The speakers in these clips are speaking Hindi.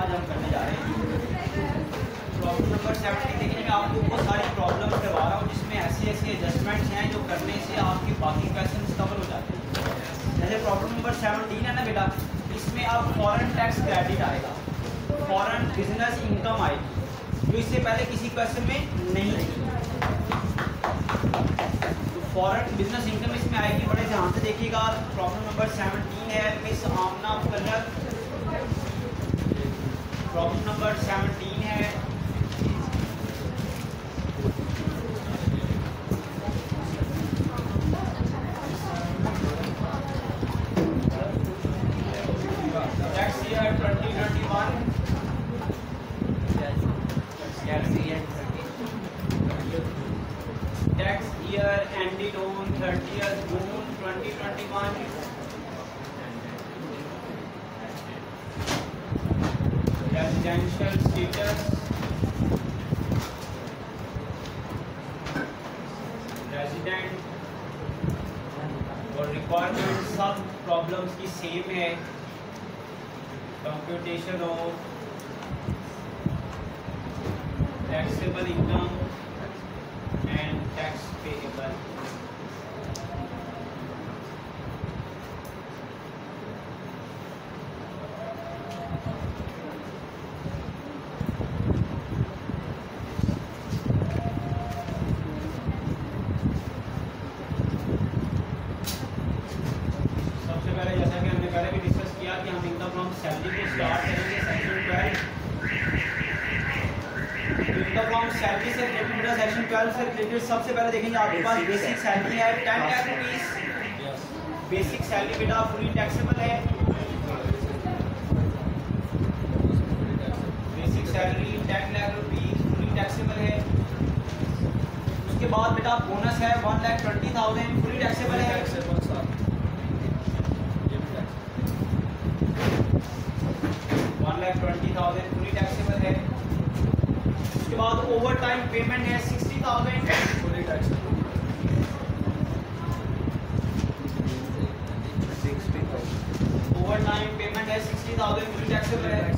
आज हम करने जा रहे हैं प्रॉब्लम नंबर 17। देखिए मैं आपको बहुत सारी प्रॉब्लम करवा रहा हूँ जिसमें ऐसी एडजस्टमेंट्स हैं जो करने से आपके बाकी क्वेश्चन कवर हो जाते हैं। जैसे प्रॉब्लम नंबर 17 है ना बेटा, इसमें अब फॉरेन टैक्स क्रेडिट आएगा, फॉरेन बिजनेस इनकम आएगी जो इससे पहले किसी क्वेश्चन में नहीं थी। तो फॉरेन बिजनेस इनकम इसमें आएगी, बड़े ध्यान से देखिएगा। प्रॉब्लम नंबर 17 है मिस आमना कलर। प्रॉब्लम नंबर 17 है tax year 2021, tax year ended on 30th June 2021, residential status, resident और रिक्वायरमेंट सब प्रॉब्लम्स की सेम है। Computation of taxable income and tax payable. सबसे पहले देखेंगे आपके पास बेसिक सैलरी है 10 लाख रुपीस। बेसिक सैलरी बेटा फुली टैक्सेबल है। Basic salary 10 lakh rupees fully taxable है। उसके बाद बेटा बोनस है 1,20,000 फुली टैक्सेबल है। 1,20,000 फुली टैक्सेबल है। उसके बाद ओवर टाइम पेमेंट है 60,000 fully taxable. Overtime payment है 60,000 फुली टैक्सेबल है।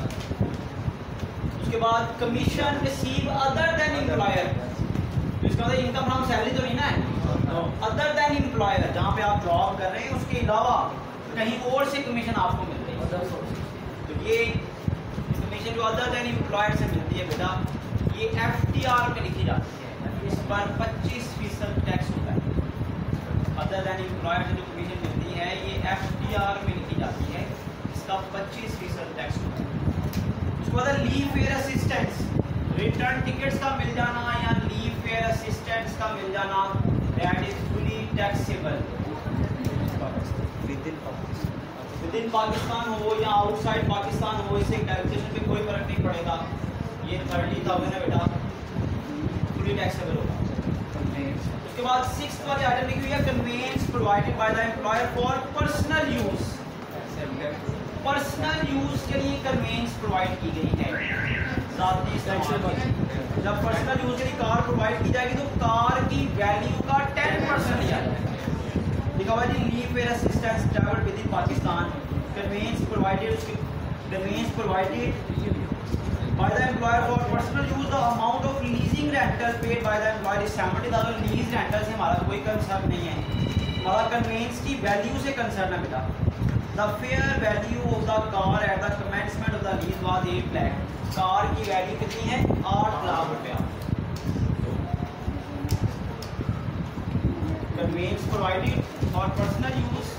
उसके बाद commission receive other than employer, इसका मतलब इनकम फ्रॉम सैलरी तो नहीं ना है, अदर देन एम्प्लॉयर, जहाँ पे आप जॉब कर रहे हैं उसके अलावा कहीं और से कमीशन आपको मिल रही है। तो ये कमीशन जो अदर देन एम्प्लॉयर से मिलती है बेटा, ये FTR में लिखी जाती है। इस पर 25% टैक्स होता है। अदर देन एम्प्लॉयर से जो कमीशन मिलती है ये FTR में लिखी जाती है, इसका 25% टैक्स होता है। उसके बाद leave fare assistance, return tickets का मिल जाना या लीव फेयर असिस्टेंस का मिल जाना, that is fully taxable. Within Pakistan हो या आउटसाइड पाकिस्तान हो, इससे कैलकुलेशन पे कोई फर्क नहीं पड़ेगा। ये 30,000 है बेटा, फुली टैक्सेबल होगा। उसके बाद 6th वाली आइटम लिखी हुई है conveyance provided by the employer for personal use. Personal use के लिए कन्वेंस प्रोवाइड की गई है, जाती इस्तेमाल। जब पर्सनल यूज के लिए कार प्रोवाइड की जाएगी तो कार की वैल्यू का 10% लिया जाएगा। लिखा हुआ जी leave fare assistance travel within Pakistan, conveyance provided by the employer for personal use, the amount of leasing rental paid by the employer is 70,000। Lease rental से हमारा कोई कंसर्न नहीं है, हमारा कन्वेंस की वैल्यू से कंसर्न है बेटा। The fair value of the car at the commencement of the lease was 8 lakh. Car की वैल्यू कितनी है? 8 लाख रुपया। Conveyance provided for personal use,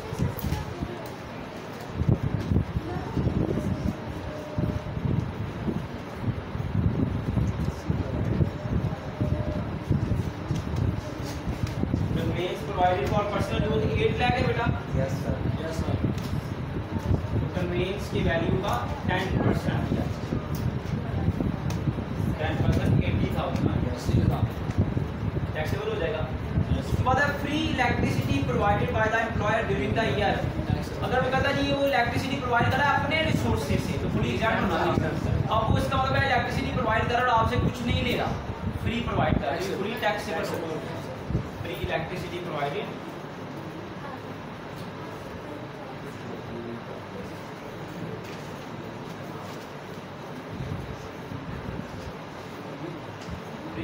provided for personal use 8 lakh है बेटा। Yes sir, yes sir. Conveyance की वैल्यू का 10% 80,000 टैक्सेबल हो जाएगा। उसके बाद है free electricity provided by the employer during the year. अगर मैं कहता जी वो इलेक्ट्रिसिटी प्रोवाइड कर रहा है अपने रिसोर्सेज से तो फुली एग्जैक्ट होना चाहिए। अब वो इसका मतलब है इलेक्ट्रिसिटी प्रोवाइड कर रहा है और आपसे कुछ नहीं ले रहा, फ्री प्रोवाइड कर रहा है, फुली टैक्सेबल होगा। Free electricity provided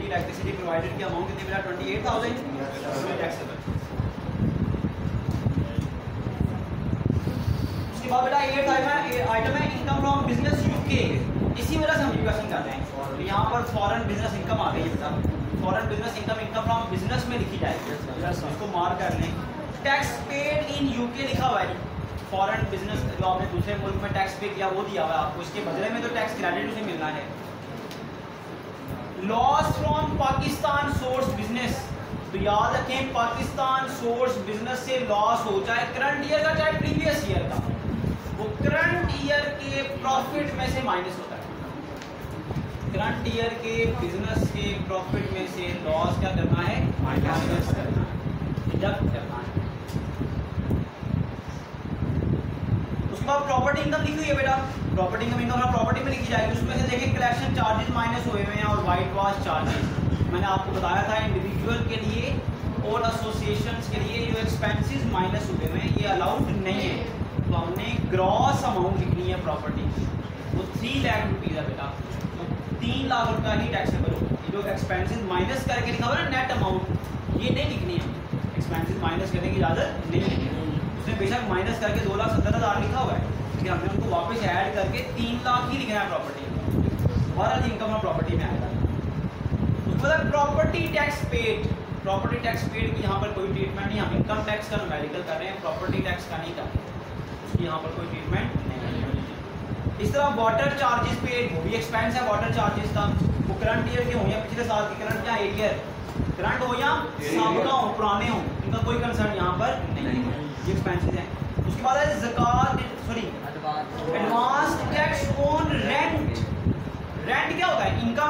electricity provided की अमाउंट कितनी बेटा 28,000 टैक्सेबल। उसके बाद बेटा 8 आइटम है इनकम फ्रॉम बिजनेस यूके। इसी वजह से हम डिस्कशन कर रहे हैं। तो यहाँ पर फॉरेन बिजनेस इनकम आ गई है बेटा। Foreign business income from business में लिखी जाएगी, इसको मार्क कर लें। टैक्स पेड इन यूके लिखा हुआ है। फॉरेन बिजनेस जो आपने दूसरे मुल्क में टैक्स पे किया वो दिया हुआ है आपको, इसके बदले में तो टैक्स क्रेडिट उसे मिलना है। Loss from Pakistan source business, तो याद रखें पाकिस्तान सोर्स बिजनेस से लॉस हो चाहे करंट ईयर का चाहे प्रीवियस ईयर का, वो करंट ईयर के प्रॉफिट में से माइनस होता है। करंट ईयर के बिजनेस के प्रॉफिट में से लॉस क्या करना है, माइनस करना है, डिडक्ट करना है। उसके बाद प्रॉपर्टी इनकम लिखी हुई है बेटा। प्रॉपर्टी इनकम प्रॉपर्टी में लिखी जाएगी। उसमें से देखिए कलेक्शन चार्जेस माइनस हुए हुए हैं और वाइट वॉश चार्जेस। मैंने आपको बताया था इंडिविजुअल के लिए और एसोसिएशंस के लिए जो एक्सपेंसेस माइनस हुए हुए हैं ये अलाउड नहीं है। तो हमने ग्रॉस अमाउंट लिखनी है प्रॉपर्टी, वो 3 लाख रुपीज़ है बेटा। 3 लाख रुपये ही टैक्सेबल हो। ये जो एक्सपेंसेस माइनस करके लिखा हुआ है ना नेट अमाउंट, ये नहीं लिखनी है। एक्सपेंसेस माइनस करने की इजाज़त नहीं है। उसने बेशक माइनस करके 2,70,000 लिखा हुआ है, लेकिन हमने उनको वापस ऐड करके 3 लाख ही लिखना है प्रॉपर्टी। हमारा इनकम हम प्रॉपर्टी में आएगा। उसके बाद property tax paid. Property tax paid की यहाँ पर कोई ट्रीटमेंट नहीं। हम इनकम टैक्स का न्यूमेरिकल कर रहे हैं, प्रॉपर्टी टैक्स का नहीं कर रहे, उसकी यहाँ पर कोई ट्रीटमेंट नहीं है। इस तरह वाटर चार्जेस पेड, वो भी एक्सपेंस है वाटर चार्जेस का। वो करंट ईयर के हों या पिछले साल के, करंट क्या ईयर करंट हो या साबका हो, पुराने हो, इनका कोई कंसर्न यहाँ पर नहीं है, ये एक्सपेंसेस हैं। उसके बाद है ज़कात, sorry advance tax on rent. Rent क्या होता है, इनकम।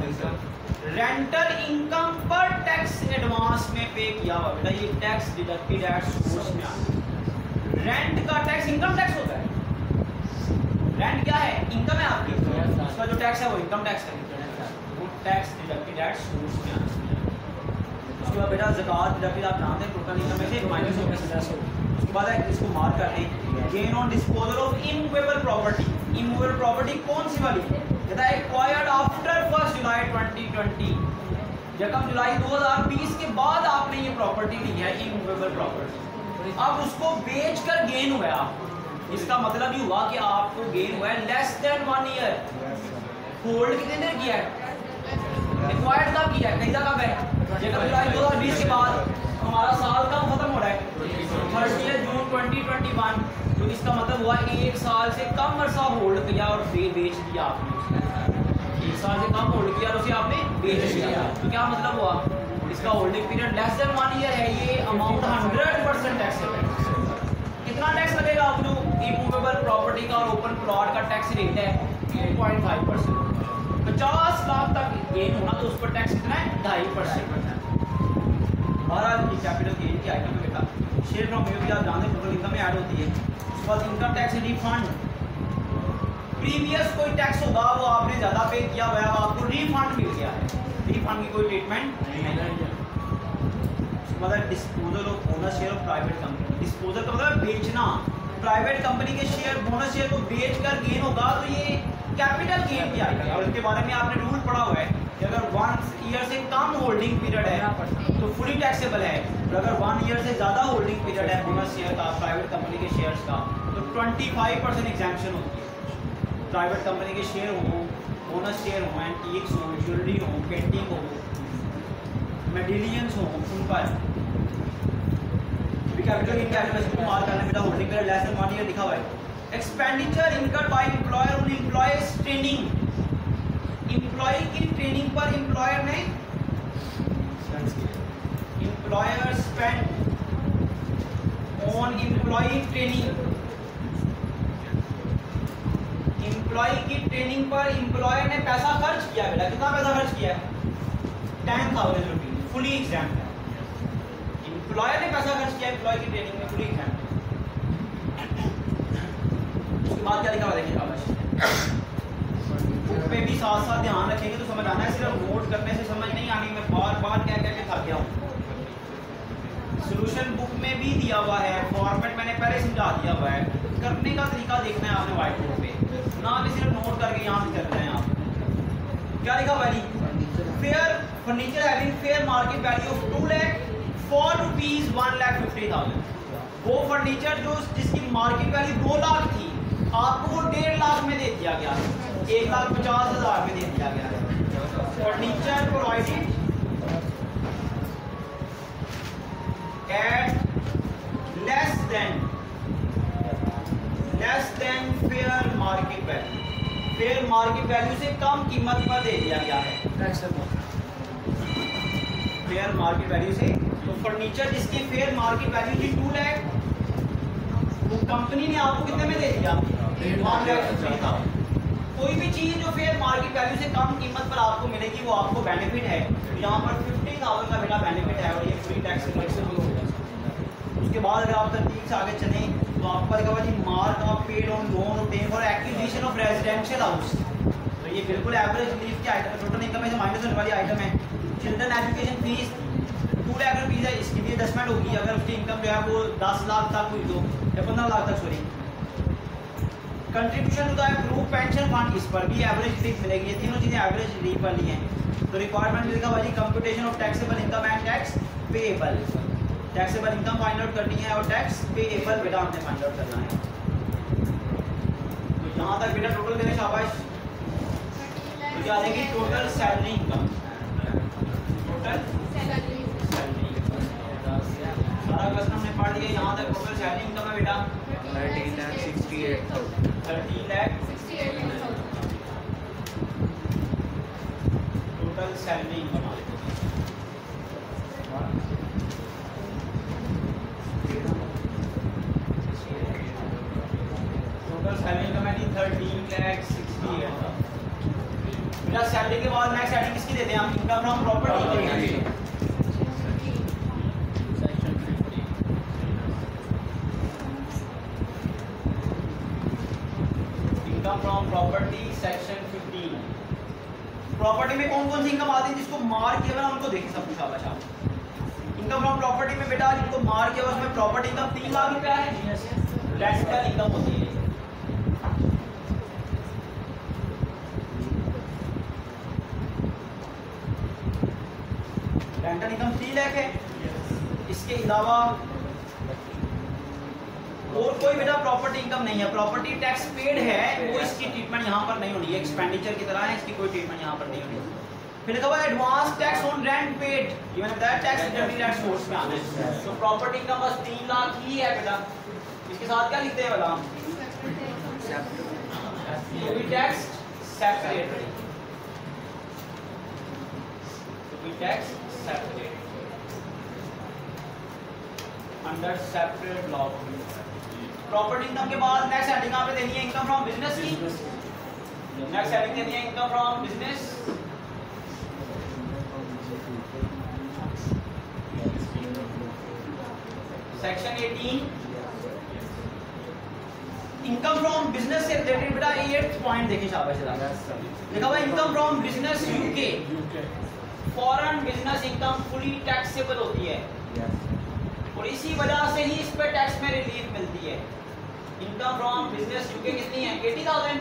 रेंटल इनकम पर टैक्स एडवांस में पे किया हुआ बेटा, ये टैक्स डिडक्टेड एट सोर्स में आता है। रेंट का टैक्स इनकम टैक्स होता है। रेंट क्या है, इनकम है आपकी, उसका जो टैक्स है वो इनकम टैक्स है, वो टैक्स डिडक्टेड एट सोर्स में आता है। उसके बाद बेटा ज़कात डिडक्टेड आप जानते हैं टोटल इनकम में से माइनस होकर सदस्य हो। उसके बाद है इसको मार्क करते हैं gain on disposal of immovable property. Immovable property कौन सी वाली, कहता है एक्वायर्ड आफ्टर 1 जुलाई 2020। 1 जुलाई 2020 के बाद आपने ये प्रॉपर्टी ली है इमूवेबल प्रॉपर्टी, अब उसको बेचकर गेन हुआ है आपको। इसका मतलब ये हुआ कि आपको गेन हुआ है लेस देन 1 ईयर। होल्ड कितने देर किया है, एक्वायर्ड कब किया है, खरीदा कब है, 1 जुलाई 2020 के बाद। हमारा साल कब खत्म हो रहा है, 30 जून 2021। तो इसका मतलब हुआ 1 साल से कम अरसा होल्ड किया और बेच दिया आपने। 1 साल से कम होल्ड किया और उसे आपने बेच दिया, तो क्या मतलब हुआ, इसका holding period less than 1 year है। ये अमाउंट 100% टैक्सेबल है। कितना टैक्स लगेगा, आप जो इमूवेबल प्रॉपर्टी का और ओपन प्लॉट का टैक्स रेट है 2.5%। 50 लाख तक गेन होना तो उस पर टैक्स कितना है, 2.5%। बहरहाल ये कैपिटल गेन की आइटम है बेटा। शेयर फ्रॉम भी आप जानते हैं टोटल इनकम में ऐड होती है। उसके बाद इनकम टैक्स रिफंड, प्रीवियस कोई टैक्स होगा वो आपने ज़्यादा पे किया हुआ है, आपको रिफंड मिल गया है, रिफंड की कोई ट्रीटमेंट नहीं है। उसके बाद disposal of bonus share of private company. Disposal का मतलब बेचना, प्राइवेट कंपनी के शेयर बोनस शेयर को बेच कर गेन होगा तो ये कैपिटल गेन की आएगा। और इसके बारे में आपने रूल पढ़ा हुआ है कि अगर 1 ईयर से कम होल्डिंग पीरियड है तो फुली टैक्सेबल है, और अगर 1 ईयर से ज़्यादा होल्डिंग पीरियड है बोनस शेयर का, प्राइवेट कंपनी के शेयर्स का, तो 25% एग्जैम्पशन होती है। प्राइवेट कंपनी के शेयर हो, बोनस शेयर हो, एंटीक्स हो, ज्वेलरी हो, पेंटिंग हो, मेडिलियंस हो, उन पर कैपिटल इन कैलकुलेशन को मार्क करने में holding period less than 1 year लिखा हुआ है। Expenditure incurred by employer on employees training. Employee की ट्रेनिंग पर एम्प्लॉयर ने employer spend on employ training. Employee की ट्रेनिंग पर एम्प्लॉयर ने पैसा खर्च किया बेटा, कितना पैसा खर्च किया है, 10,000 रुपीज, फुली एग्जाम्प्ट है। एम्प्लॉयर ने पैसा खर्च किया एम्प्लॉय की ट्रेनिंग में, फुली एग्जाम्प्ट। उसके बाद क्या लिखा हुआ देखिएगा, बुक पे भी साथ साथ ध्यान रखेंगे तो समझ आना है, सिर्फ नोट करने से समझ नहीं आनी। मैं बार बार क्या क्या थक गया हूँ। सोल्यूशन बुक में भी दिया हुआ है, फॉर्मेट मैंने पहले समझा दिया हुआ है, करने का तरीका देखना है आपने व्हाइट बोर्ड पे, ना कि सिर्फ नोट करके यहाँ से कर रहे हैं आप। क्या लिखा हुआ है, fair furniture having fair market value of 2 lakh for rupees 1,50,000। वो फर्नीचर जो जिसकी मार्केट वैल्यू 2 लाख थी आपको वो 1.5 लाख में दे दिया गया, 1,50,000 में दे दिया गया है। Furniture provided at less than fair market value, fair market value से कम कीमत पर दे दिया गया है। फेयर मार्केट वैल्यू से, तो फर्नीचर जिसकी फेयर मार्केट वैल्यू थी 2 लाख, वो कंपनी ने आपको कितने में दे दिया? 1,50,000। कोई भी चीज जो फेयर मार्केट वैल्यू से कम कीमत पर आपको मिलेगी वो आपको बेनिफिट है। यहाँ पर 50,000 का बेटा बेनिफिट है और ये फ्री टैक्स फ्लेक्सिबल हो जाएगा। उसके बाद अगर आप तरतीब से आगे चलें तो आपको देखा जी markup paid on loan obtain for acquisition of residential house, तो ये बिल्कुल एवरेज रिलीफ की आइटम, टोटल इनकम में से माइनस होने वाली आइटम है। Children education fee 2 lakh rupees है, इसकी भी एडजस्टमेंट होगी अगर उसकी इनकम जो है वो 10 लाख तक हुई तो, या 15 लाख तक sorry. Contribution to the group pension fund, इस पर भी एवरेज रिलीफ मिलेगी। ये तीनों चीज़ें एवरेज रिलीफ वाली हैं। तो रिक्वायरमेंट लिखा हुआ जी computation of taxable income and tax payable, taxable income find out करनी है और टैक्स पेएबल बेटा हमने फाइंड आउट करना है। तो यहाँ तक बेटा टोटल देने शाबाश। तो क्या देंगे? Total salary income, total salary सारा क्वेश्चन हमने पढ़ लिया। यहाँ तक टोटल सैलरी इनकम है बेटा 13,68,000, 13,68,000 total salary income. Salary income है 13,68,000। मेरा सैलरी के बाद नेक्स्ट हेडिंग किसकी देते हैं हम? Income from property. Income from property section 15। Property में कौन कौन सी इनकम आती है? जिसको मार किया हुआ उनको देखें सब कुछ शाबाश। इनकम फ्रॉम प्रॉपर्टी में बेटा जिनको मार किया हुआ उसमें प्रॉपर्टी इनकम 3 लाख रुपया है, रेंटल इनकम होती है। रेंटल इनकम 3 लाख है। इसके अलावा और कोई बेटा प्रॉपर्टी इनकम नहीं है। प्रॉपर्टी टैक्स पेड है, वो इसकी ट्रीटमेंट यहाँ पर नहीं होनी है, एक्सपेंडिचर की तरह है, इसकी कोई ट्रीटमेंट यहाँ पर नहीं होनी। फिर लिखा हुआ advance tax on rent paid, ये मैंने बताया टैक्स रिटर्न टैक्स सोर्स में आना है। तो प्रॉपर्टी इनकम बस 3 लाख ही है बेटा। इसके साथ क्या लिखते हैं बेटा? तो भी टैक्स सेपरेटली, तो भी tax separate under separate law. Property income के बाद नेक्स्ट हेडिंग यहाँ पे देनी है इनकम फ्रॉम बिजनेस की। नेक्स्ट हेडिंग देनी है income from business. Section 18 income from business से रिलेटेड बेटा 8th पॉइंट देखिए शाबाश। लिखा हुआ income from business UK, foreign business income fully taxable होती है और इसी वजह से ही इस पे टैक्स में रिलीफ मिलती है। इनकम फ्रॉम बिजनेस यूके कितनी है? 80,000,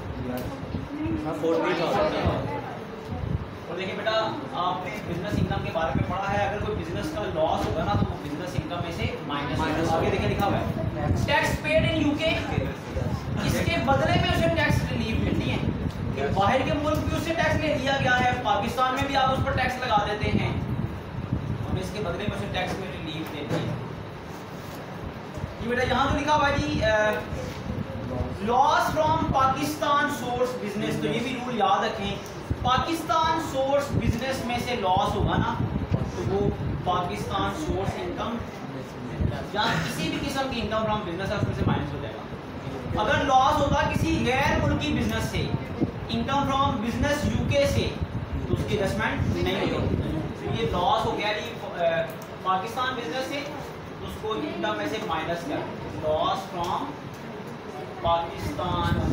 40,000। और देखिए बेटा आपने बिजनेस इनकम के बारे में पढ़ा है, अगर कोई बिजनेस का लॉस होगा ना तो वो बिजनेस इनकम में से माइनस होगा। आगे देखिए लिखा हुआ है टैक्स पेड इन यूके, इसके बदले में उसे टैक्स रिलीफ मिलती है। कि बाहर के मुल्क भी उससे टैक्स ले लिया गया है, पाकिस्तान में भी आप उस पर टैक्स लगा देते हैं और इसके बदले में उसे टैक्स में रिलीफ देती है। ये बेटा यहाँ तो लिखा हुआ है जी loss from Pakistan source business, तो ये भी रूल याद रखें। पाकिस्तान सोर्स बिजनेस में से लॉस होगा ना तो वो पाकिस्तान सोर्स इनकम या किसी भी किस्म की इनकम फ्रॉम बिजनेस है उसमें से माइनस हो जाएगा। अगर लॉस होगा किसी गैर मुल्की बिजनेस से, इनकम फ्रॉम बिजनेस यूके से, तो उसकी एडजस्टमेंट नहीं होगी। तो ये लॉस हो गया जी पाकिस्तान बिजनेस से, तो उसको इनकम में से माइनस कर, loss from Pakistan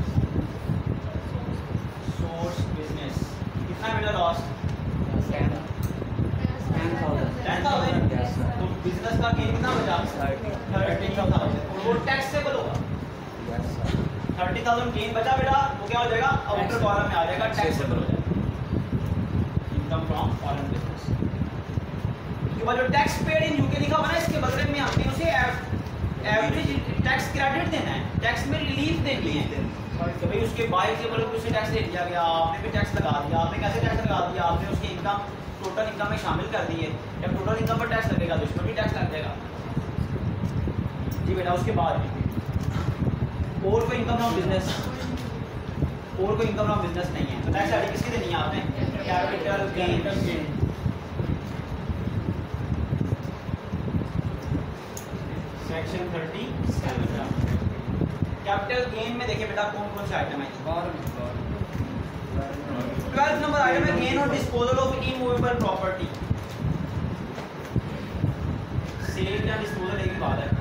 source business. कितना बेटा लॉस? 10,000। तो बिजनेस का गेन कितना बचा? 30,000 और वो टैक्सेबल होगा। 30,000 गेन बचा बेटा, वो क्या हो जाएगा? आउटर कॉलम में आ जाएगा, टैक्सेबल हो जाएगा। Income from foreign business. उसके बाद जो टैक्स पेड इन यूके लिखा हुआ है इसके बदले में आपने उसे एवरेज टैक्स क्रेडिट देना है, टैक्स में रिलीफ देनी है कि भाई उसके बाई के बल उसे टैक्स दे दिया गया, आपने भी टैक्स लगा दिया। आपने कैसे टैक्स लगा दिया? आपने उसकी इनकम टोटल इनकम में शामिल कर दी है। जब टोटल इनकम पर टैक्स लगेगा तो इस पर भी टैक्स लग जाएगा जी बेटा। उसके बाद और कोई इनकम फ्रॉम बिजनेस, और कोई इनकम फ्रॉम बिजनेस नहीं है तो टैक्स आईडी किसकी देनी है आपने? Capital gain. Section 37 capital gain में देखिए बेटा कौन कौन से आइटम है। 12 नंबर आइटम है गेन और disposal of immovable property. Sale या डिस्पोजल एक ही बात है।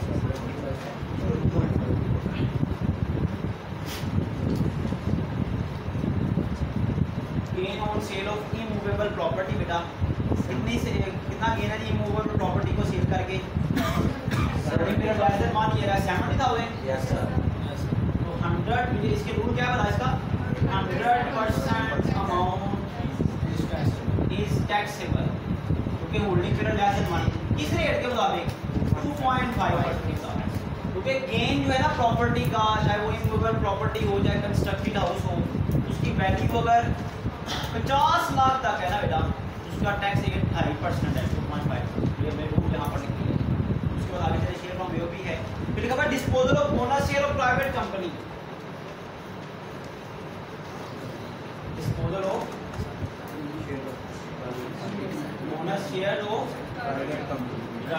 Gain on sale of immovable property बेटा कितनी से कितना गेन है इमूवेबल प्रॉपर्टी को सेल करके? पीरियड वाइज मान ये रहा 70,000। Yes sir. तो 100 इसके रूल क्या है बता इसका? 100% अमाउंट इज टैक्सेबल क्योंकि holding period less than money किस रेट के मुताबिक? 2.5% के साथ। क्योंकि गेन जो है ना प्रॉपर्टी का, चाहे वो इमूवेबल प्रॉपर्टी हो चाहे कंस्ट्रक्टेड हाउस हो, उसकी वैल्यू अगर 50 लाख तक है ना बेटा उसका टैक्स 2.5% है। 2.5 ये मैं रूल यहाँ पर लिखी है। उसके बाद आगे चले शेयर फ्रॉम वीओपी है। फिर लिखा हुआ disposal of bonus share of private company. Disposal of bonus share of private company.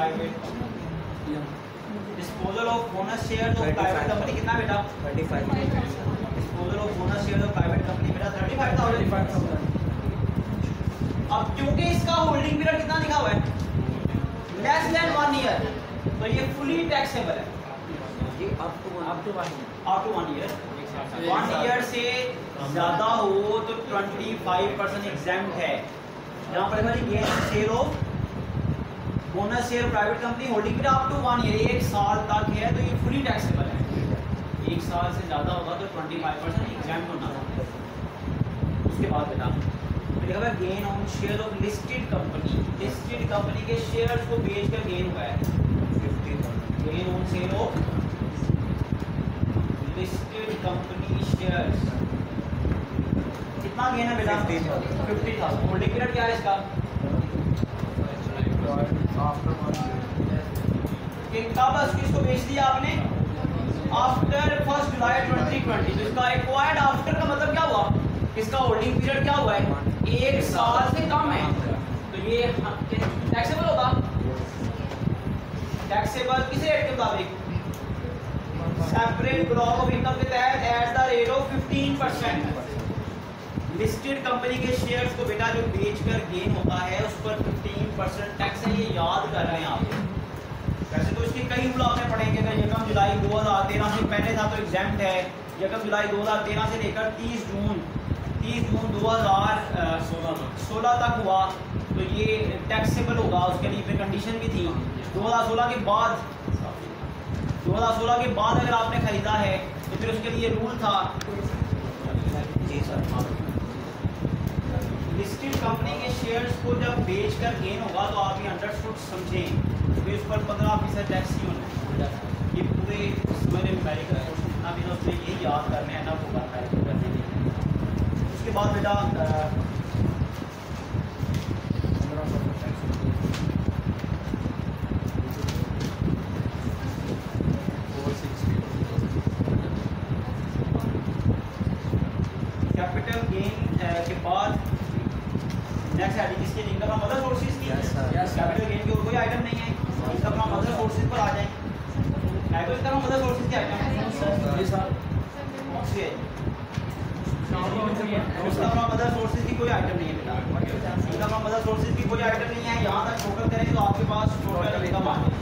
Disposal of bonus share of private company कितना बेटा? 35। Disposal of bonus share of private company बेटा 35,000। अब क्योंकि इसका होल्डिंग पीरियड कितना लिखा हुआ है? लेस देन 1 ईयर, तो ये फुली टैक्सेबल है जी। Up to 1 year. 1 ईयर से ज्यादा हो तो 25% एग्जेम्प्ट है। यहाँ पर gain sale of bonus share private company holding period up to 1 year, 1 साल तक है तो ये फुली टैक्सेबल है। 1 साल से ज्यादा होगा तो 25% एग्जेम्प्ट होना। उसके बाद बेटा लिखा है gain on share of listed company. Listed company के शेयर्स को बेचकर गेन हुआ है 50,000। Gain on sale of listed company shares कितना गेन है बेटा? 50,000। होल्डिंग पीरियड क्या है इसका? कब इसको बेच दिया आपने? After 1 July 2020। तो इसका एक्वायर्ड आफ्टर का मतलब क्या हुआ? इसका होल्डिंग पीरियड क्या हुआ है? 1 साल से कम है तो ये टैक्सेबल होगा। टैक्सेबल किस रेट के मुताबिक? सेपरेट ब्लॉक ऑफ इनकम के तहत at the rate of 15%। Listed company के शेयर्स को बेटा जो बेचकर गेन होता है उस पर 15% टैक्स है। ये याद कर रहे हैं आप। वैसे तो इसके कई रूल आपने पढ़ेंगे। अगर यकम जुलाई 2013 से पहले था तो एग्जेम्प्ट है। यकम जुलाई 2013 से लेकर 30 जून 2016 तक हुआ तो ये टैक्सेबल होगा। उसके लिए फिर कंडीशन भी थी। 2016 के बाद अगर आपने खरीदा है तो फिर उसके लिए रूल था जी सर। लिस्टेड कंपनी के शेयर्स को जब बेचकर गेन होगा तो आप ये अंडरस्टूड समझें कि उस पर 15% टैक्स ही होना है। ये पूरे मेरे मेडिकल कोर्स जितना भी ना उसमें यही याद करना है ना वो करना है करने के लिए। उसके बाद बेटा कैपिटल गेन के बाद नेक्स्ट आइटम जिसके इनकम फ्रॉम अदर सोर्सेज की। कैपिटल गेन के और कोई आइटम नहीं है। इनकम फ्रॉम अदर सोर्सेज पर आ जाए। इनकम फ्रॉम अदर सोर्सेज की आइटम जी सर कौन सी है? इनकम फ्रॉम अदर सोर्सेज की कोई आइटम नहीं है बेटा। इनकम फ्रॉम अदर सोर्सेज की कोई आइटम नहीं है। यहाँ तक टोटल करेंगे तो आपके पास टोटल इनकम आ जाएगी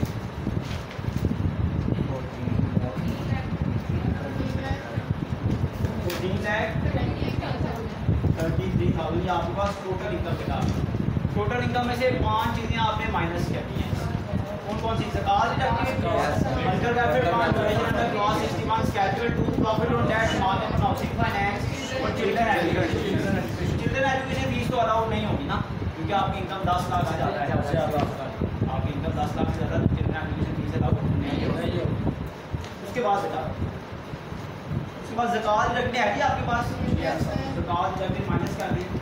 33,000। आपके पास टोटल इनकम बेटा। टोटल इनकम में से 5 चीजें आपने माइनस करनी है। कौन कौन सी? ज़कात deducted, multiple capital, transformation under clause 61, schedule 2, profit on debt, market housing finance और children education. Children education fees तो अलाउड नहीं होगी। क्योंकि आपकी इनकम 10 लाख आ जाता है, आपकी इनकम 10 लाख से ज़्यादा चिल्ड्रन एजुकेशन फीस अदा नहीं हो। उसके बाद ज़कात रखने है जी आपके पास, ज़कात जब माइनस कर दें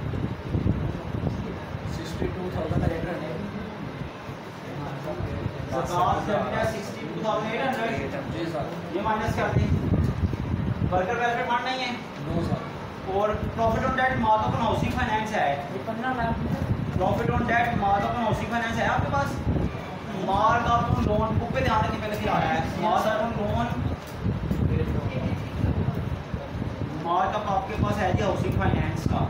62,800 ज़कात जब 62,800 जी सर। ये माइनस कर दें। वर्कर वेलफेयर फंड नहीं है नो सर। और profit on debt markup on housing finance है, 15 lakh. Profit on debt markup on housing finance है आपके पास। मार्कअप ऑन लोन बुक पे ध्यान रखने पहले फिर आ रहा है मार्कअप ऑन लोन, मार्कअप आपके पास है जी हाउसिंग फाइनेंस का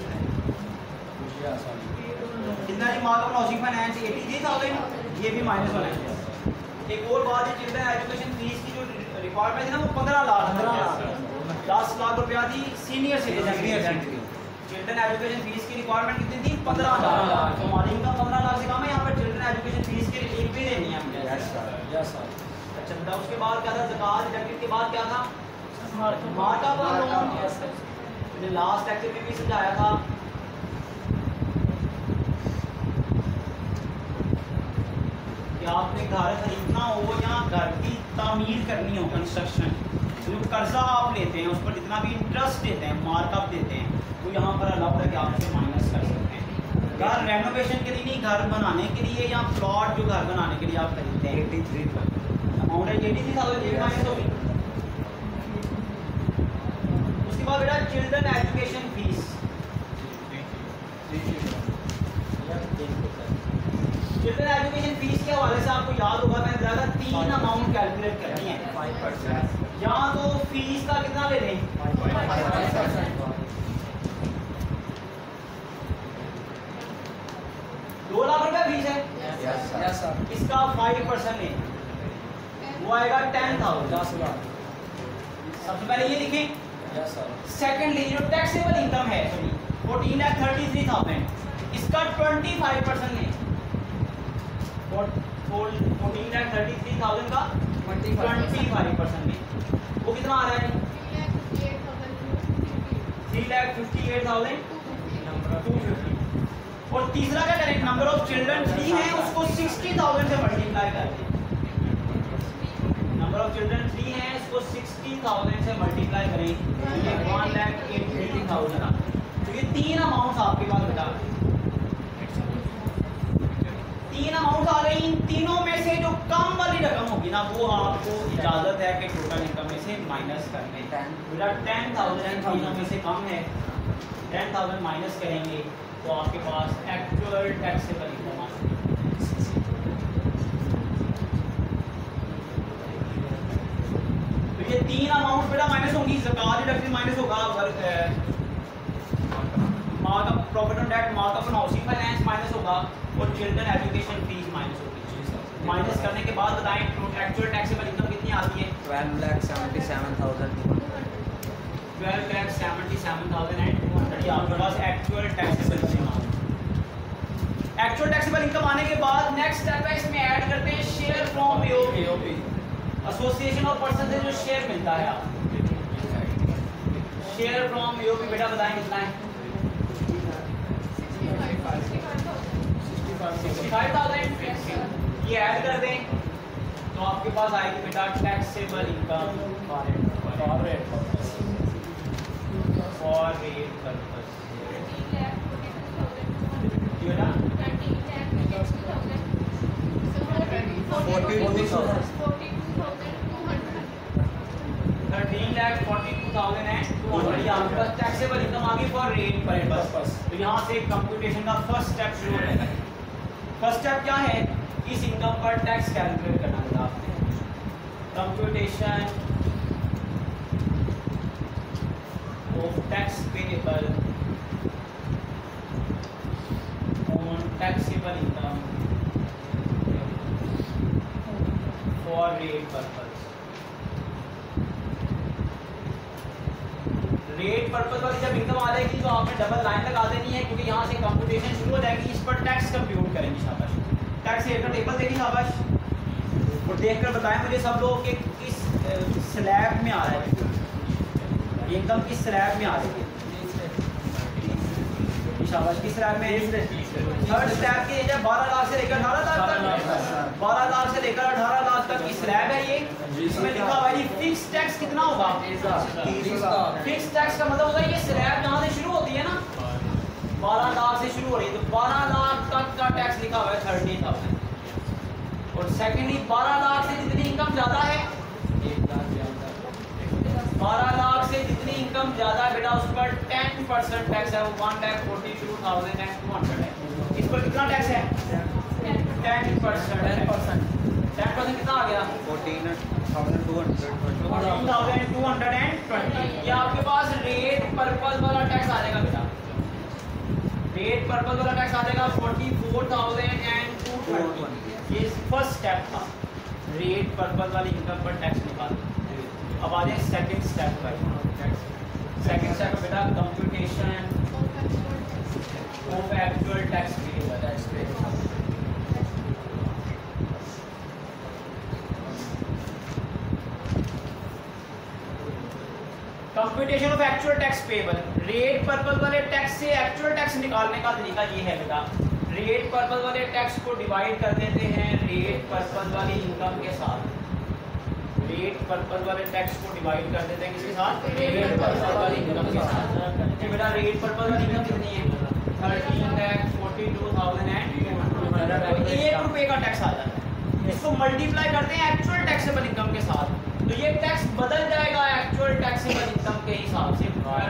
कितना जी, मार्कअप ऑन हाउसिंग फाइनेंस 83,000, ये भी माइनस होना है। एक और बात है, चिल्ड्रन एजुकेशन फीस की जो रिक्वायरमेंट थी ना वो 15 लाख 10 लाख रुपया थी senior citizen. Children education fees की रिक्वायरमेंट कितनी थी 15 लाख, तो हमारी इनकम 15 लाख से कम है, यहाँ पर चिल्ड्रन एजुकेशन फीस की रिलीफ भी देनी है हमने। अच्छा बेटा, उसके बाद क्या था, ज़कात डिडक्टेड के बाद क्या था, मार्कअप ऑन लोन। मैंने लास्ट लेक्चर में भी समझाया था कि आपने घर खरीदना हो या घर की तामीर करनी हो, कंस्ट्रक्शन, जो कर्जा आप लेते हैं उस पर जितना भी इंटरेस्ट देते हैं, मार्कअप देते हैं, तो यहाँ पर अलाउ है कि आप उसे माइनस कर सकते हैं। घर रेनोवेशन के लिए नहीं, घर बनाने के लिए या प्लॉट जो घर बनाने के लिए आप खरीदते हैं 83 अमाउंट है 83,000, ये माइनस होगी। उसके बाद बेटा children education fees, children education fees के हवाले से आपको याद होगा मैंने बताया था 3 अमाउंट कैलकुलेट करनी है। 5% या तो फीस का कितना ले लें 2 लाख रुपए फीस है, इसका 5% लें, वो आएगा 10,000। सबसे पहले ये लिखें। सेकेंडली जो टैक्सेबल इनकम है 14,33,000, इसका 25% लें। 14,33,000 का 25% लें, वो कितना आ रहा है 3,58,250। और तीसरा क्या करें, नंबर ऑफ चिल्ड्रन 3 है उसको 60,000 से मल्टीप्लाई कर दें। नंबर ऑफ चिल्ड्रन 3 है इसको 60,000 से मल्टीप्लाई करें, ये 1,80,000। तो ये 3 अमाउंट आपके पास बता, 3 अमाउंट आ गई। इन तीनों में से जो कम वाली रकम होगी ना वो आपको इजाजत है कि टोटल इनकम में से माइनस कर लें। 10,000 तीनों में से कम है, 10,000 माइनस करेंगे तो आपके पास एक्चुअल टैक्सेबल इनकम आ सकती है। तो ये 3 अमाउंट बेटा माइनस होंगी, ज़कात डिडक्शन माइनस होगा, markup profit on debt markup on housing finance minus होगा और चिल्ड्रन एजुकेशन फीस माइनस होगी। माइनस करने के बाद बताएं एक्चुअल टैक्सेबल इनकम कितनी आती है 12,77,200 आपके पास actual taxable income. Actual taxable income आने के बाद नेक्स्ट स्टेप है, इसमें ऐड करते हैं share from AOP, association of person से जो शेयर मिलता है आप, शेयर फ्रॉम एओपी बेटा बताएं कितना है 65,000। ये ऐड कर दें तो आपके पास आएगी बेटा taxable income for rate purpose. 13,42,200 आपके पास टैक्सेबल इनकम आ गई फॉर रेट पर्पस। तो यहाँ से कंप्यूटेशन का फर्स्ट स्टेप शुरू हो जाएगा। फर्स्ट स्टेप क्या है, इस इनकम पर टैक्स कैलकुलेट करना होगा आपने। Computation of tax payable on taxable income for rate purpose. Rate purpose वाली जब इनकम आ जाएगी तो आपने डबल लाइन लगा देनी है, क्योंकि यहाँ से कंप्यूटेशन शुरू हो जाएगी, इस पर टैक्स कंप्यूट करेंगे। शाबाश, टैक्स रेट का टेबल देखिए शाबाश, और देखकर बताएं मुझे सब लोग कि किस स्लैब में आ रहा है इनकम, किस स्लैब में आ रही है। शाबाश। किस स्लैब में? थर्ड स्लैब के एज 12 लाख से लेकर 18 लाख तक। 12 लाख से लेकर 18 लाख तक की स्लैब है ये। इसमें लिखा हुआ है जी फिक्स टैक्स कितना होगा? 30,000। फिक्स टैक्स का मतलब होता है ये स्लैब जहाँ से शुरू होती है ना, 12 लाख से शुरू हो रही है, तो 12 लाख तक का टैक्स लिखा हुआ है 30,000। और सेकेंडली 12 लाख से जितनी इनकम ज्यादा है, 12 लाख से जितनी इनकम ज्यादा है बेटा उस पर 10% टैक्स है, वो 1,42,200 है। इस पर कितना टैक्स है? 10%। 10% कितना आ गया? 14,220। ये आपके पास रेट पर्पस वाला टैक्स आ जाएगा बेटा। रेट पर्पस वाला टैक्स आ जाएगा 44,220। ये फर्स्ट स्टेप था, रेट पर्पस वाली इनकम पर टैक्स निकालना। अब आ जाए सेकंड स्टेप पर। सेकंड स्टेप बेटा computation of actual tax payable. Computation of actual tax payable. Rate purpose वाले टैक्स से एक्चुअल टैक्स निकालने का तरीका ये है बेटा, रेट पर्पस वाले टैक्स को डिवाइड कर देते हैं रेट पर्पस वाली इनकम के साथ। रेट पर्पस वाले टैक्स को डिवाइड कर देते हैं किसके साथ? रेट पर्पस वाली इनकम के साथ। ये बेटा रेट पर्पस वाली इनकम कितनी है? 13,42,200। 1 रुपए का टैक्स आ जाता है। इसको मल्टीप्लाई करते हैं एक्चुअल टैक्सेबल इनकम के साथ, तो ये टैक्स बदल जाएगा एक्चुअल टैक्सेबल इनकम के हिसाब से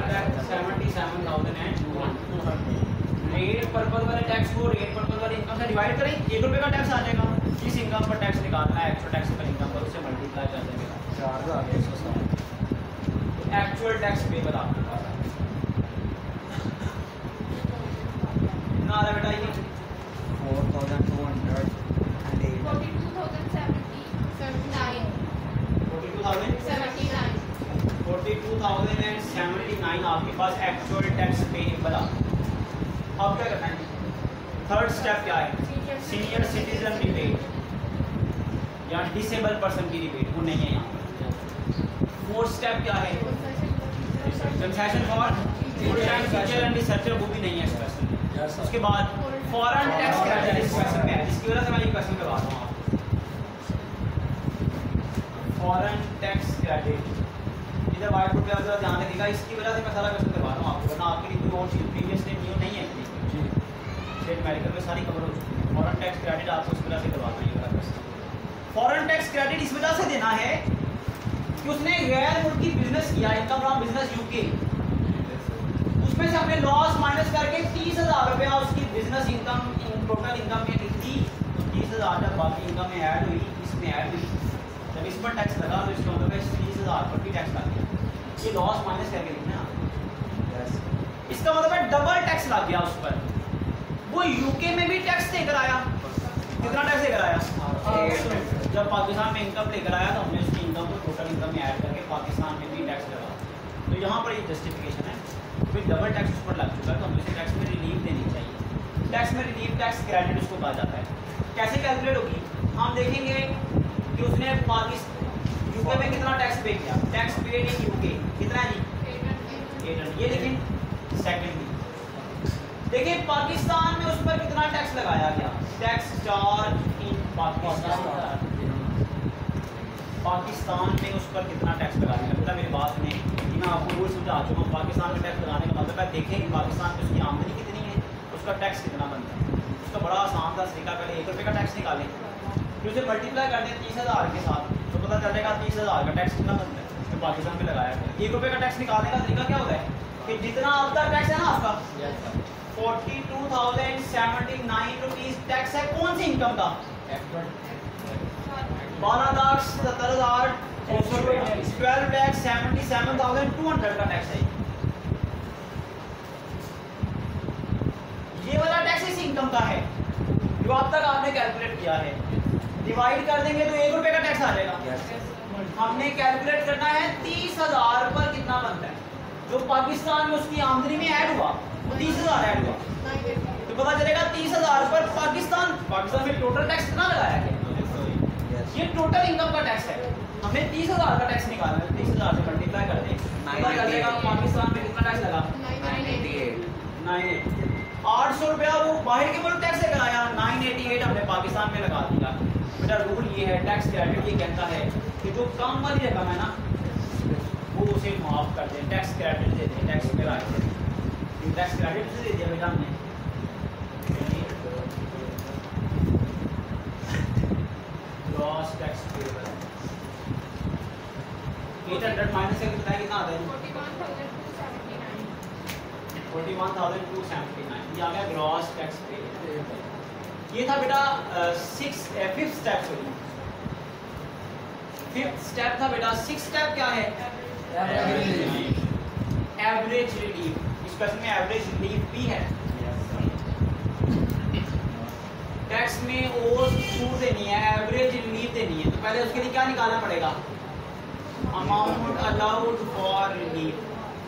77,200। रेट पर्पस वाले टैक्स को रेट पर्पस वाली इनकम से डिवाइड करें, 1 रुपए का टैक्स आ जाएगा। जिस इनकम पर टैक्स निकालना है एक्चुअल टैक्सेबल इनकम पर, उससे मल्टीप्लाई कर देंगे 4,160। एक्चुअल टैक्स पेबल आपके पास कितना आ रहा है बेटा? ये 42,079 आपके पास एक्चुअल टैक्स पेबल। अब क्या करना है? थर्ड स्टेप क्या है? सीनियर सिटीजन रिबेट या डिसेबल पर्सन की रिबेट, वो नहीं है यहाँ पर। फोर्थ स्टेप क्या है? Concession for full time teacher and researcher, वो भी नहीं है स्पेशल। उसके बाद फॉरेन टैक्स क्रेडिट स्पेशल है, जिसकी वजह से मैं ये क्वेश्चन करवा रहा हूँ आपको। फॉरेन टैक्स क्रेडिट इधर व्हाइट बोर्ड पे आप ध्यान रखिएगा, इसकी वजह से मैं सारा क्वेश्चन करवा रहा हूँ आपको, वरना आपके लिए कोई और चीज प्रीवियस डे न्यू नहीं है। स्टेट मेडिकल में सारी कवर हो चुकी है। फॉरेन टैक्स क्रेडिट आपको इस वजह से करवाना है। फॉरेन टैक्स क्रेडिट इस वजह से देना है कि उसने गैर मुल्की बिजनेस किया, इनकम फ्रॉम बिजनेस यूके, उसमें से हमने लॉस माइनस करके 30,000 रुपया उसकी बिजनेस इनकम टोटल इनकम में लिख दी, तो 30,000 जब बाकी इनकम में ऐड हुई, इसमें ऐड हुई, जब इस पर टैक्स लगा तो इसका मतलब 30,000 पर भी टैक्स लग गया। ये लॉस माइनस करके लिखना है, इसका मतलब है डबल टैक्स लग गया उस पर। वो यूके में भी टैक्स देकर आया, कितना टैक्स देकर आया? जब पाकिस्तान में इनकम लेकर आया तो हमने उसकी इनकम को टोटल इनकम में ऐड करके पाकिस्तान में भी टैक्स लगा। तो यहाँ पर ये जस्टिफिकेशन है, फिर डबल टैक्स उस पर लग चुका है तो हमें उसे टैक्स में रिलीफ देनी चाहिए। टैक्स में रिलीफ टैक्स क्रेडिट उसको कहा जाता है। कैसे कैलकुलेट होगी? हम देखेंगे कि उसने यूके में कितना टैक्स पे किया। टैक्स पेड इन यूके कितना जी? 800। ये देखें सेकेंडली, देखिए पाकिस्तान में उस पर कितना टैक्स लगाया गया। टैक्स चार्ज इन पाकिस्तान में उस पर कितना टैक्स लगाया गया। मतलब मेरी बात सुने, मैं आपको रूल समझा चुका हूँ। पाकिस्तान में टैक्स लगाने का मतलब है देखें कि पाकिस्तान में उसकी आमदनी कितनी है, उसका टैक्स कितना बनता है। उसका बड़ा आसान था तरीका, पहले 1 रुपये का टैक्स निकालें, फिर उसे मल्टीप्लाई कर दें 30,000 के साथ, तो पता चलेगा 30,000 का टैक्स कितना बनता है जो पाकिस्तान में लगाया गया। 1 रुपये का टैक्स निकालने का तरीका क्या होता है कि जितना आपका टैक्स है ना, आपका 42,079 रुपीज टैक्स है कौन सी इनकम का? 12,70,000 12,77,200 का टैक्स है। ये वाला टैक्स इस इनकम का है जो अब तक आपने कैलकुलेट किया है। डिवाइड कर देंगे तो 1 रुपए का टैक्स आ जाएगा। हमने कैलकुलेट करना है 30,000 पर कितना बनता है जो पाकिस्तान में उसकी आमदनी में ऐड हुआ, 30,000 ऐड हुआ, तो पता चलेगा 30,000 पर पाकिस्तान में टोटल टैक्स कितना लगाया है। ये टोटल इनकम का टैक्स है, हमें 30,000 का टैक्स निकालना है। 30,000 से मल्टीप्लाई कर दें, पता चलेगा पाकिस्तान में कितना टैक्स लगा, 988। 800 रुपया वो बाहर के मुल्क टैक्स लेकर आया, 988 हमने पाकिस्तान में लगा दिया। बेटा रूल ये है, टैक्स क्रेडिट ये कहता है कि जो कम वाली रकम है ना वो उसे माफ कर दें, टैक्स क्रेडिट दे दें, टैक्स पे राइट दे दें। टैक्स क्रेडिट से दे दिया बेटा हमने। ग्रॉस टैक्स पेबल 800 माइनस से कितना आता है? 41,279। ये आ गया ग्रॉस टैक्स पेबल। ये था बेटा fifth step. Sorry fifth step था बेटा। सिक्स स्टेप क्या है? Average relief. इस क्वेश्चन में एवरेज रिलीफ भी है। टैक्स में और छूट देनी है, एवरेज रिलीफ देनी है, तो पहले उसके लिए क्या निकालना पड़ेगा? Amount allowed for relief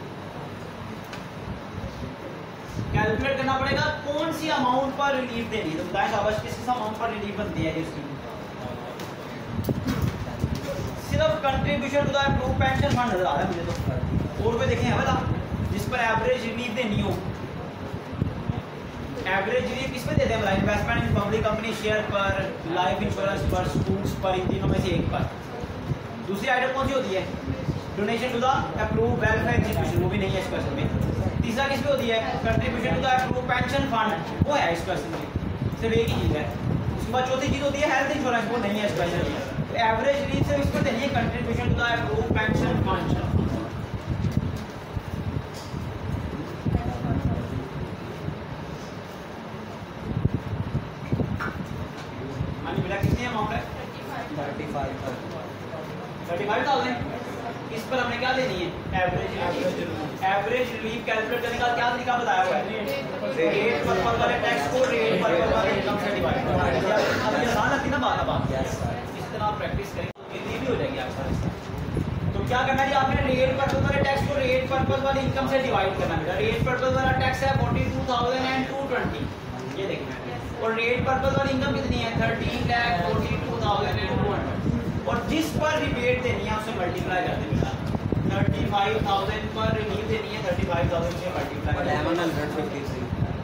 calculate करना पड़ेगा। कौन सी अमाउंट पर रिलीफ देनी है? तो बताएं शाबाश, किस अमाउंट पर रिलीफ बनती है इसकी? सिर्फ contribution to the approved pension fund नजर आ रहा है मुझे तो। और पे देखें है वाला जिस पर एवरेज रिलीफ देनी हो। एवरेज रिलीफ किस पे देते हैं? Investment in public company share पर, लाइफ इंश्योरेंस पर, स्कूल्स पर, इन तीनों में से एक पर। दूसरी आइटम कौन सी होती है? Donation to the approved welfare institution, वो भी नहीं है इस क्वेश्चन में। तीसरा किस पे होती है? Contribution to the approved pension fund, वो है इस क्वेश्चन में, सिर्फ एक ही चीज है। उसके बाद चौथी चीज होती है हेल्थ इंश्योरेंस, वो नहीं है इस क्वेश्चन में। तो एवरेज रिलीफ से इस पर देनी है contribution to the approved pension fund. कितनी अमाउंट है? 35,000। इस पर हमने क्या देनी है? एवरेज रिलीफ कैलकुलेट करने का क्या तरीका बताया हुआ है? रेट पर वाले टैक्स को रेट पर वाले इनकम से डिवाइड करना। अब ये आसान लगती ना बात इस तरह आप प्रैक्टिस करेंगे ये भी हो जाएगी आपका। तो क्या करना है? आपने रेट पर वाले टैक्स को रेट पर्पस वाली इनकम से डिवाइड करना है। रेट पर्पस वाला टैक्स है 42,220, ये देखना है। और रेट पर्पस वाली इनकम कितनी है? 13,42,200। और जिस पर रिबेट देनी है उसे मल्टीप्लाई कर देना। 35,000 पर रिलीफ देनी है, 35,000 से मल्टीप्लाई 1153।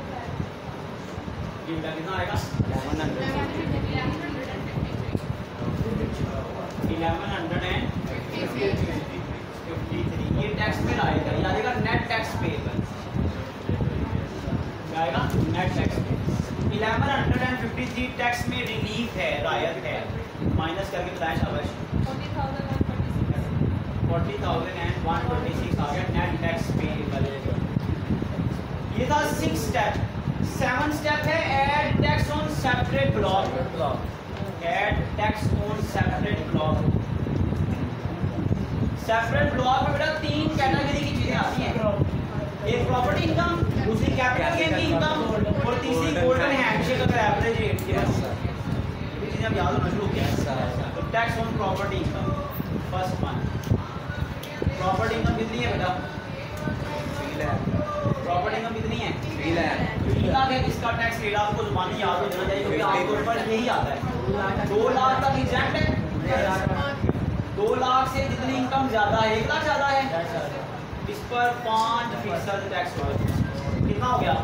ये बेटा कितना आएगा? 1153। ये टैक्स पे आएगा, ये आएगा नेट टैक्स पेबल। क्या आएगा? Net tax payable. 1153 टैक्स में रिलीफ है, रायत है। माइनस करके बताएं शाबाश। 40,126 आ गया नेट टैक्स पेबल। ये था 6 स्टेप। 7 स्टेप है add tax on separate block. Add tax on separate block. Separate block में बेटा 3 कैटेगरी की चीजें आती हैं। एक प्रॉपर्टी इनकम, दूसरी कैपिटल गेन की इनकम और तीसरी गोल्डन हैंडशेक अगर एवरेज रेट की है। अब याद होना शुरू किया। तो tax on property income first one. Property income कितनी है बेटा? 3 लाख। प्रॉपर्टी इनकम कितनी है? 3 लाख। 3 लाख है। इसका टैक्स रेट आपको जुबानी याद हो जाना चाहिए क्योंकि आपके ऊपर यही आता है। 2 लाख तक एग्जैक्ट है। 2 लाख से जितनी इनकम ज्यादा है, 1 लाख ज्यादा है, इस पर 5% टैक्स होगा। कितना हो गया?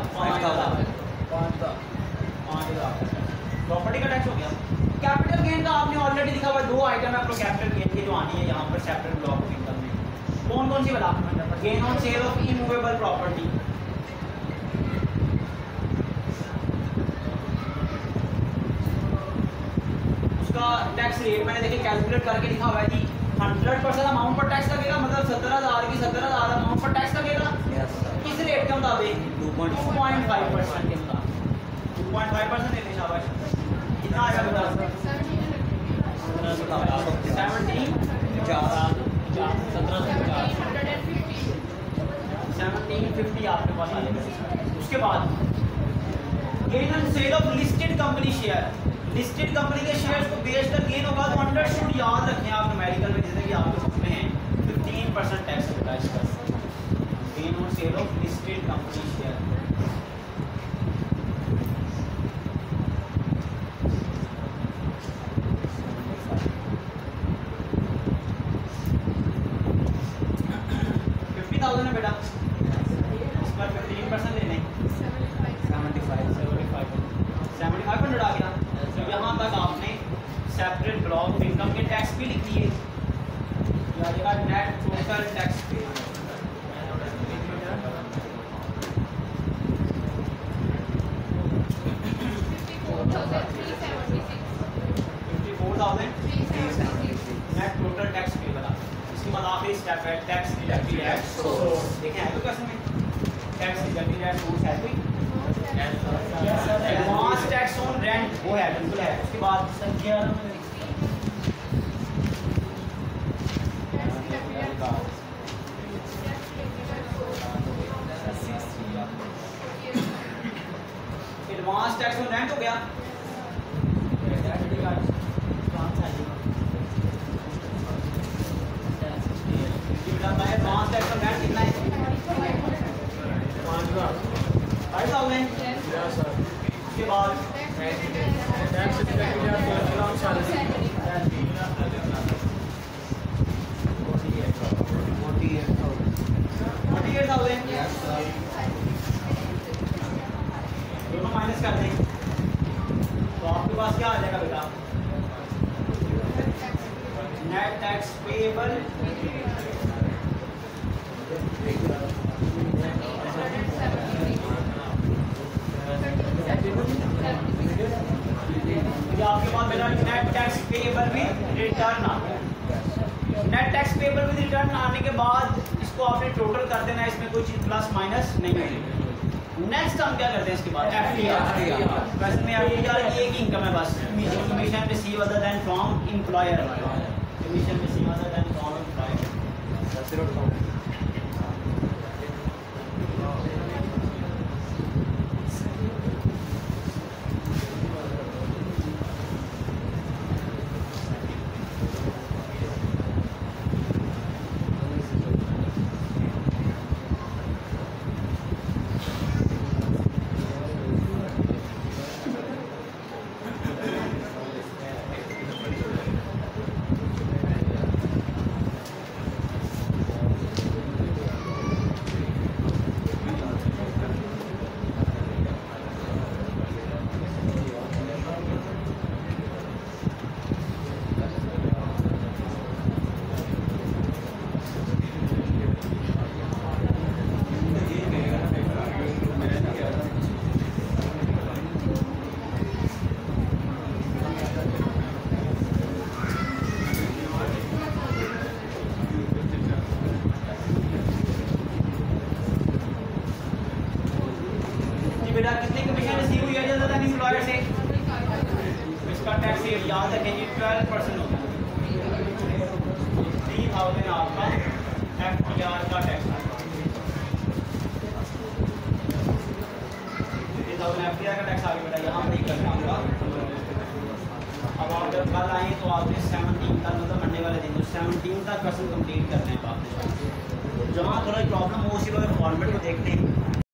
5 लाख। प्रॉपर्टी का टैक्स हो गया। कैपिटल गेन का आपने ऑलरेडी लिखा हुआ 2 आइटम है आपको कैपिटल गेन की जो आनी है यहाँ पर सेपरेट ब्लॉक ऑफ इनकम में। कौन कौन सी बता? Gain on sale of immovable property, उसका टैक्स रेट मैंने देखिए कैलकुलेट करके लिखा हुआ है जी। 100% अमाउंट पर टैक्स लगेगा, मतलब 17,000 की 17,000 अमाउंट पर टैक्स लगेगा। किस रेट के मुताबिक? 2.5% के मुताबिक। 2.5% लेते हैं शाबाश। कितना आएगा बेटा? 1750 आपके पास आ जाएगा। उसके बाद gain on sale of listed company share. Listed company के शेयर्स को बेचकर गेन होगा तो अंडरस्टूड याद रखें आप न्यूमेरिकल में जैसे कि आपके बुक में है 15% टैक्स होगा इसका। Gain on sale of listed company share. बेटा इस पर 15% लेने 7,500 आ गया। तो यहाँ तक आपने सेपरेट ब्लॉक ऑफ इनकम के टैक्स भी लिख दिए। आ जाएगा नेट टोटल टैक्स पे 54,000 नेट टोटल टैक्स पे बना। इसके बाद आखिरी स्टेप है टैक्स डिडक्टेड एट सोर्स। देखें है तो कैसे में टैक्स डिडक्टेड एट सोर्स है कोई एडवांस टैक्स ऑन रेंट वो है बिल्कुल है। उसके बाद संख्या एडवांस टैक्स ऑन रेंट हो गया। एडवांस टैक्स ऑन रेंट कितना है 5,000। उसके बाद टैक्स डिडक्टेड एट 48,000 दोनों माइनस कर दें तो आपके पास क्या आ जाएगा बेटा नेट टैक्स पेएबल आपके पास बेटा नेट टैक्स पेएबल भी रिटर्न आ गया। Net tax payable with return आने के बाद इसको आपने टोटल कर देना है। इसमें कोई चीज प्लस माइनस नहीं है। नेक्स्ट हम क्या करते हैं इसके बाद एफडीआर। वैसे में एफडीआर एक ही इनकम है बस commission receive other than from employer commission receive other than from employer. बेटा कितनी कमीशन रिसीव हुई है ज़्यादा देन एम्प्लॉयर से इसका टैक्स याद रखें 12% होता है। 3,000 आपका एफडीआर का टैक्स आएगा। 3,000 एफडीआर का टैक्स आ गया बेटा यहाँ नहीं करना आपका। अब आप जब कल आए तो आपने 17 कल मतलब मंडे वाले दिन 17 तक क्वेश्चन कंप्लीट करने हैं। आप जहाँ थोड़ा प्रॉब्लम हो उसी वक्त फॉर्मेट को देखते हैं।